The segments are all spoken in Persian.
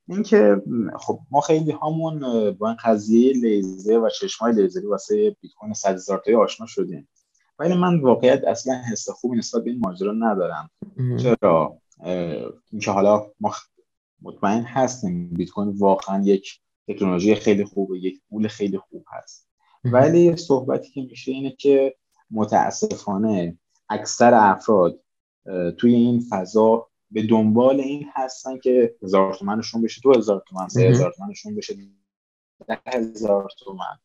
اینکه خب ما خیلی هامون با این قضیه لیزر و چشمای لیزری واسه بیت کوین 100,000 تایی آشنا شدیم، ولی من واقعیت اصلا حس خوبی نسبت به این ماجرا ندارم. مهم. چرا؟ اینکه حالا ما مطمئن هستیم بیت کوین واقعا یک تکنولوژی خیلی خوبه، یک پول خیلی خوب هست، مهم. ولی صحبتی که میشه اینه که متاسفانه اکثر افراد توی این فضا به دنبال این هستن که 1,000 تومنشون بشه 2,000 تومن، سه مهم. هزار تومنشون بشه 10,000 تومن.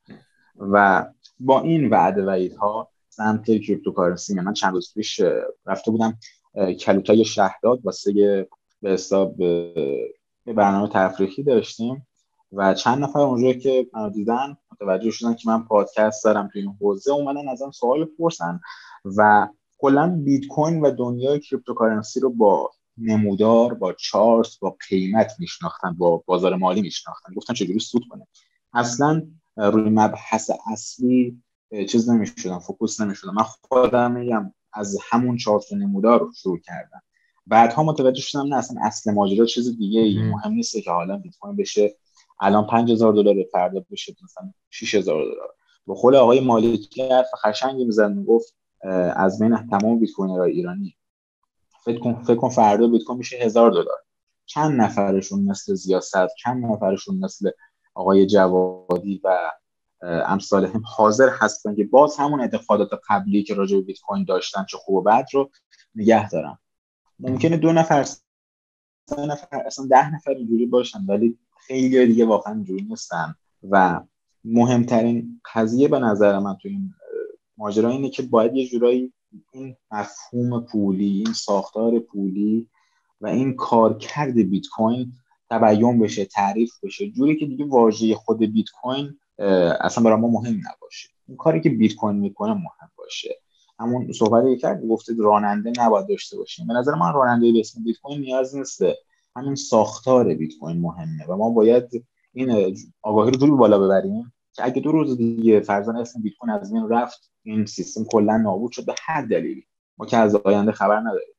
و با این وعده وعیدها سمت کریپتوکارنسی، من چند روز پیش رفته بودم کلوتای شهرداد واسه به حساب یه برنامه تفریحی داشتیم و چند نفر اونجا که منو دیدن متوجه شدن که من پادکست دارم توی این حوزه، اومدن ازم سوال پرسن و کلا بیت کوین و دنیای کریپتوکارنسی رو با نمودار، با چارت، با قیمت میشناختن، با بازار مالی میشناختن. گفتن چجوری سود کنه. اصلا روی مبحث اصلی چیز نمیشدم، فوکوس نمیشدم. من خودم میگم از همون چارت و نمودار رو شروع کردم. بعدها متوجه شدم نه، اصلا اصل ماجرا چیز دیگه ای. مهم. مهم نیست که حالا بیت کوین بشه الان $5,000، فردا بشه مثلا $6,000. به قول آقای مالکی حرف قشنگی میزد، میگفت از بین تمام بیت کوینرهای ایرانی فکر کن فردا بیت کوین میشه $1,000. چند نفرشون مثل زیاست، چند نفرشون مثل آقای جوادی و امثال هم حاضر هستن که باز همون اعتقادات قبلی که راجع به بیت کوین داشتن چه خوب و بد رو نگه دارن. ممکنه 2 نفر، 3 نفر، اصلا 10 نفر اینجوری باشن، ولی خیلی دیگه واقعا اینجوری نیستن. و مهمترین قضیه به نظر من تو این ماجرا اینه که باید یه جورایی این مفهوم پولی، این ساختار پولی و این کارکرد بیت کوین تبیین بشه، تعریف بشه، جوری که دیگه واژه خود بیت کوین اصلا برای ما مهم نباشه. این کاری که بیت کوین میکنه مهم باشه. همون صحبتی که کرد گفتید راننده نباید داشته باشیم. به نظر من راننده به اسم بیت کوین نیاز نیسته. همین ساختار بیت کوین مهمه و ما باید این آگاهی رو جوری بالا ببریم که اگه 2 روز دیگه فرضاً اسم بیت کوین از بین رفت، این سیستم کلا نابود شد به هر دلیلی، ما که از آینده خبر نداریم،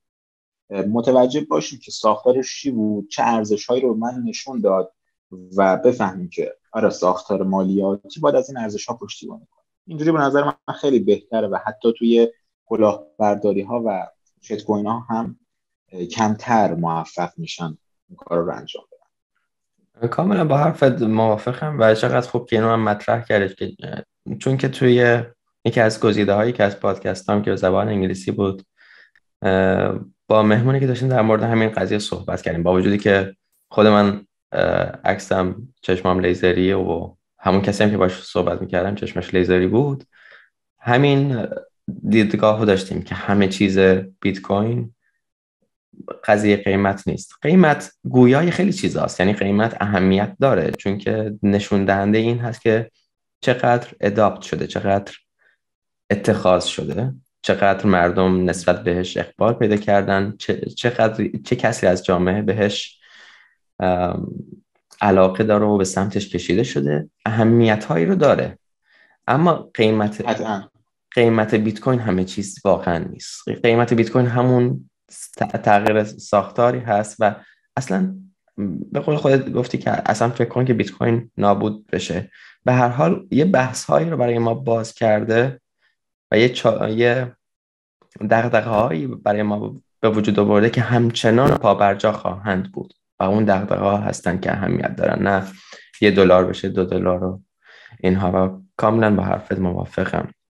متوجه باشیم که ساختارش چی بود، چه ارزش‌هایی رو من نشون داد و بفهمیم که آره ساختار مالیاتی باید از این ارزش‌ها پشتیبانی کنه. اینجوری به نظر من خیلی بهتره و حتی توی کلاهبرداری‌ها و شیت کوین‌ها هم کمتر موفق میشن این کار رو انجام بدن. کاملا با حرفت موافقم و چقدر خوب که اینو هم مطرح کردش که چون که توی یکی از گزیده هایی که از پادکست هم که به زبان انگلیسی بود با مهمونی که داشتیم در مورد همین قضیه صحبت کردیم، با وجودی که خود من عکسم چشمام لیزریه و همون کسی هم که باش صحبت میکردم چشمش لیزری بود، همین دیدگاه رو داشتیم که همه چیز بیت کوین قضیه قیمت نیست. قیمت گویای خیلی چیزاست، یعنی قیمت اهمیت داره چون که نشون دهنده این هست که چقدر اداپت شده، چقدر اتخاذ شده، چقدر مردم نسبت بهش اقبال پیدا کردن، چه کسی از جامعه بهش علاقه داره و به سمتش کشیده شده، اهمیت هایی رو داره. اما قطعا قیمت بیت کوین همه چیز واقعا نیست. قیمت بیت کوین همون تغییر ساختاری هست و اصلا به قول خودت گفتی که اصلا فکر کن که بیت کوین نابود بشه. به هر حال یه بحث هایی رو برای ما باز کرده و یه دغدغه هایی برای ما به وجود آورده که همچنان پابرجا خواهند بود و اون دغدغه ها هستن که اهمیت دارن، نه $1 بشه $2 رو اینها. و کاملا با حرفت موافقم.